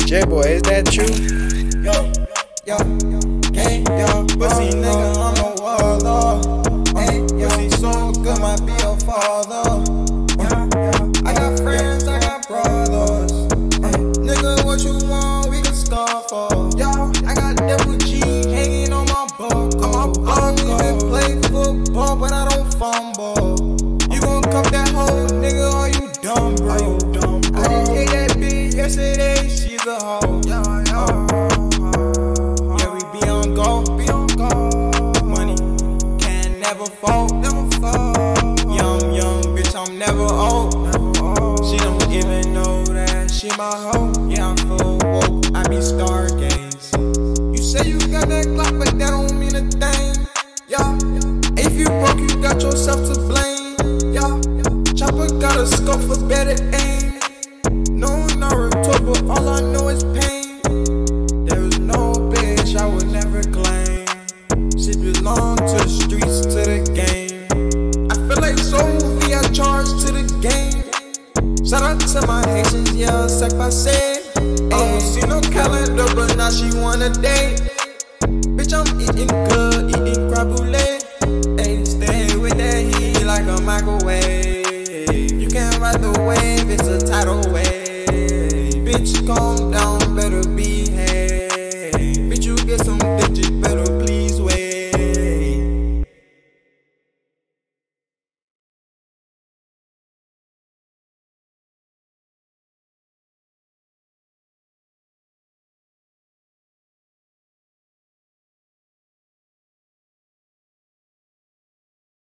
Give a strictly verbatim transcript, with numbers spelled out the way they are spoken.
J-Boy, is that true? Yo, yo, hey, yo, pussy nigga on the wall, though. Hey, pussy so good, might be your father. I got friends, I got brothers. Nigga, what you want, we can score for. Yo, I got Double G hanging on my buckle. I don't even play football, but I don't fumble. You gon' cuff that hoe, nigga, or you dumb, bro? I just hit that bitch yesterday, she's a hoe. Yeah, we be on go, be on go. Money can never fall, never fall. Young, young bitch, I'm never old. She don't even know that she my hoe. Yeah, I'm full woke, I be stargaze. You say you got that Glock, but that don't mean a thing. Yeah, if you broke, you got yourself to blame. Yeah, chopper got a scope for better aim. No Naruto, but all I know is pain. There is no bitch I would never claim. She belong to the streets, to the game. I feel like Sophie, I charge to the game. Shout out to my Haitians, yeah, sac passé. Oh, see no calendar, but now she wanna date. Bitch, I'm eating good, eating crab brulee. Hey, stay with that heat like a microwave. You can't ride the wave, it's a tidal wave. Bitch, gon'